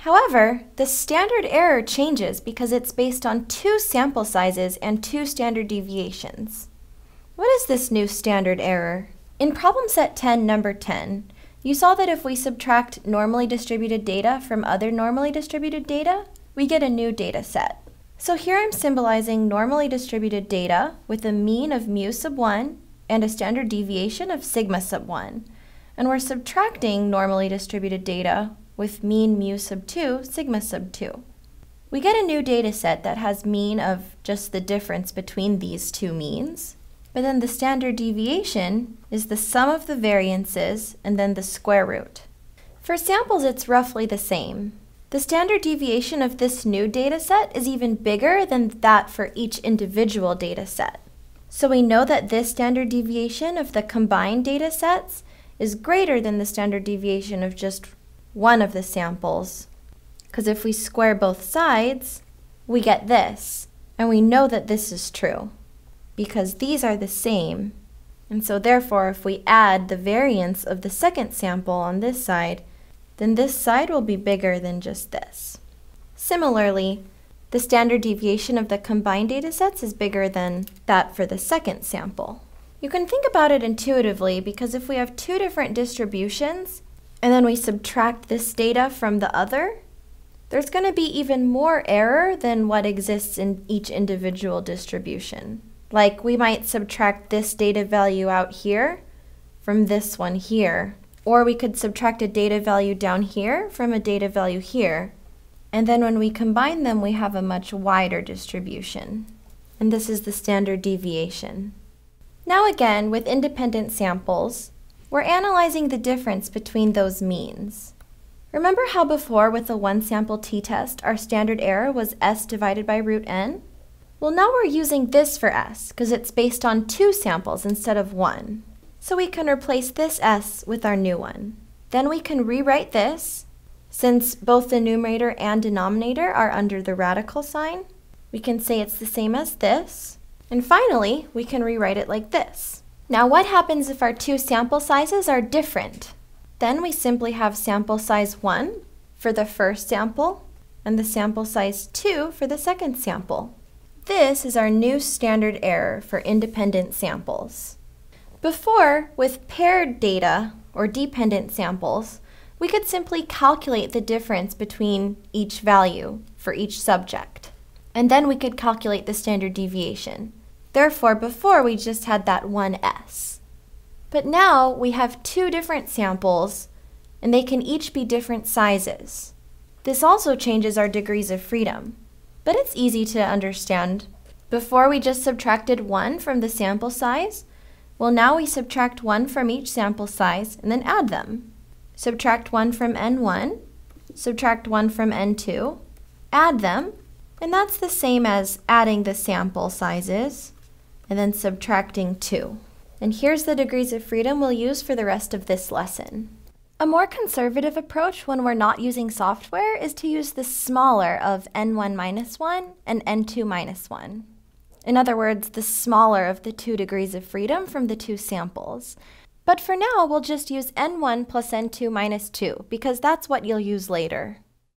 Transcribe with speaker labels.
Speaker 1: However, the standard error changes because it's based on 2 sample sizes and 2 standard deviations. What is this new standard error? In problem set 10, number 10, you saw that if we subtract normally distributed data from other normally distributed data, we get a new data set. So here I'm symbolizing normally distributed data with a mean of mu sub 1 and a standard deviation of sigma sub 1. And we're subtracting normally distributed data with mean mu sub 2, sigma sub 2. We get a new data set that has mean of just the difference between these two means. But then the standard deviation is the sum of the variances and then the square root. For samples, it's roughly the same. The standard deviation of this new data set is even bigger than that for each individual data set. So we know that this standard deviation of the combined data sets is greater than the standard deviation of just one of the samples. Because if we square both sides, we get this. And we know that this is true, because these are the same. And so therefore, if we add the variance of the second sample on this side, then this side will be bigger than just this. Similarly, the standard deviation of the combined data sets is bigger than that for the second sample. You can think about it intuitively because if we have 2 different distributions and then we subtract this data from the other, there's going to be even more error than what exists in each individual distribution. Like we might subtract this data value out here from this one here. Or we could subtract a data value down here from a data value here. And then when we combine them, we have a much wider distribution. And this is the standard deviation. Now again, with independent samples, we're analyzing the difference between those means. Remember how before with the one sample t-test, our standard error was s divided by root n? Well, now we're using this for s, because it's based on 2 samples instead of 1. So we can replace this s with our new one. Then we can rewrite this. Since both the numerator and denominator are under the radical sign, we can say it's the same as this. And finally, we can rewrite it like this. Now what happens if our 2 sample sizes are different? Then we simply have sample size 1 for the first sample and the sample size 2 for the second sample. This is our new standard error for independent samples. Before, with paired data, or dependent samples, we could simply calculate the difference between each value for each subject. And then we could calculate the standard deviation. Therefore, before we just had that one s. But now we have 2 different samples, and they can each be different sizes. This also changes our degrees of freedom, but it's easy to understand. Before we just subtracted 1 from the sample size. Well, now we subtract 1 from each sample size and then add them. Subtract 1 from n1, subtract 1 from n2, add them, and that's the same as adding the sample sizes and then subtracting 2. And here's the degrees of freedom we'll use for the rest of this lesson. A more conservative approach when we're not using software is to use the smaller of n1 minus 1 and n2 minus 1. In other words, the smaller of the 2 degrees of freedom from the 2 samples. But for now, we'll just use n1 plus n2 minus 2, because that's what you'll use later.